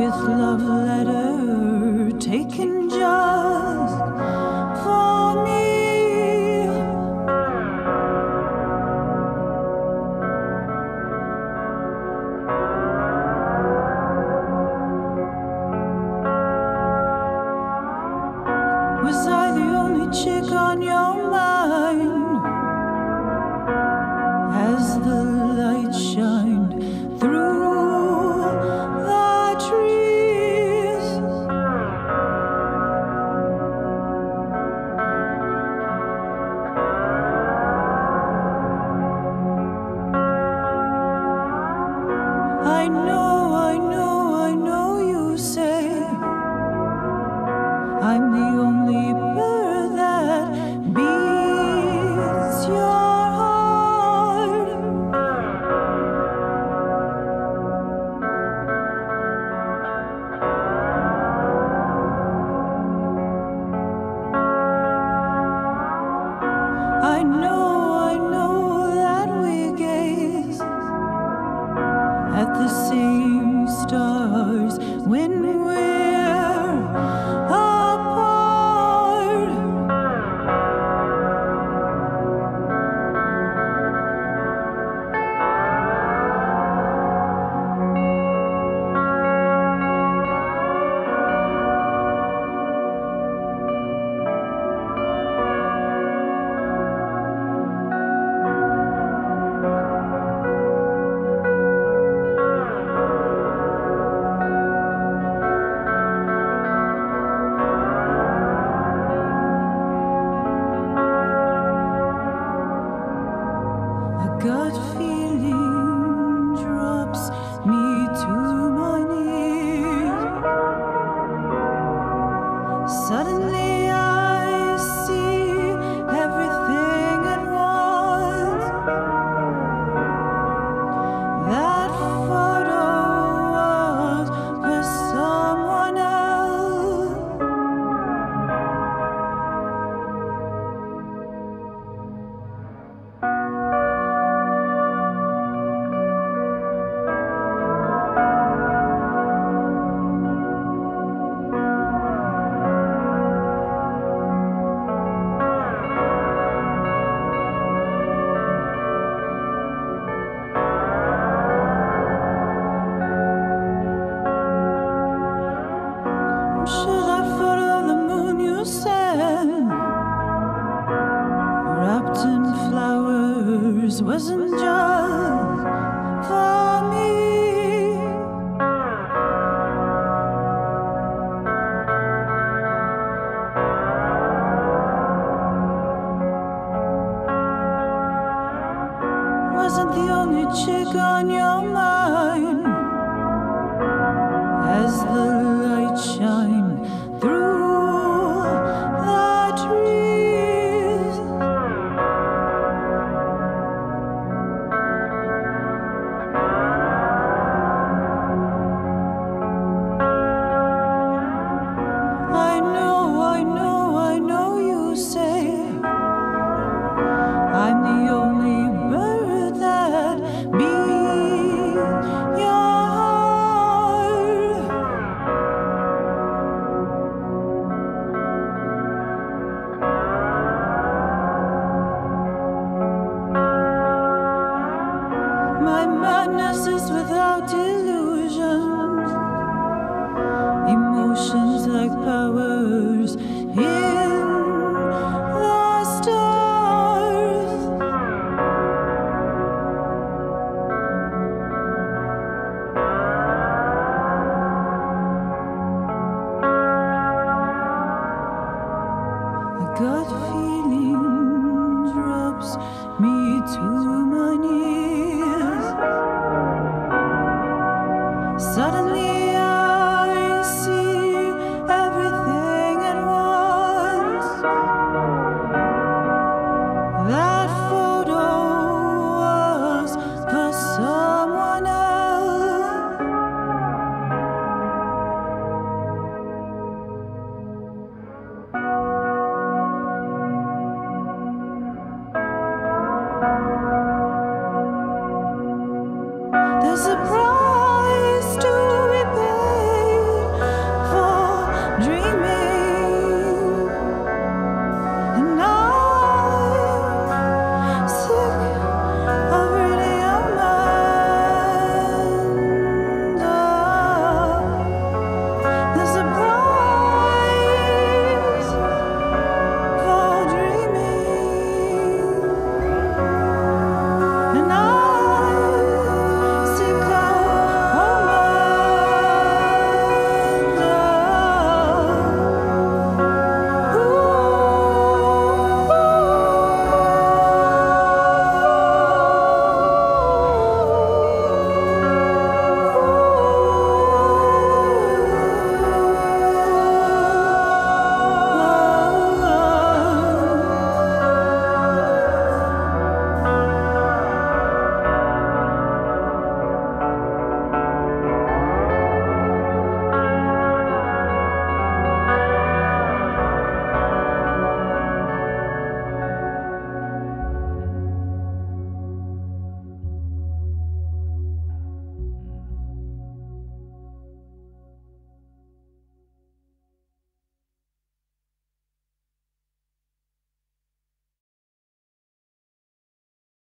with love letter taken just for me. Was I the only chick on your mind as the light shined through the trees? I know you say I'm the only bird that beats your heart. I know that we gaze at the same stars when we're apart. A gut feeling drops me to my knees. Suddenly I see everything at once. That photo was for someone else. Should I follow the moon you sent? Wrapped in flowers wasn't just for me. Wasn't the only chick on your mind as the light shined through the trees. I know you say I'm the only bird that beats your heart. My madness is without illusions, emotions like powers in the stars. A gut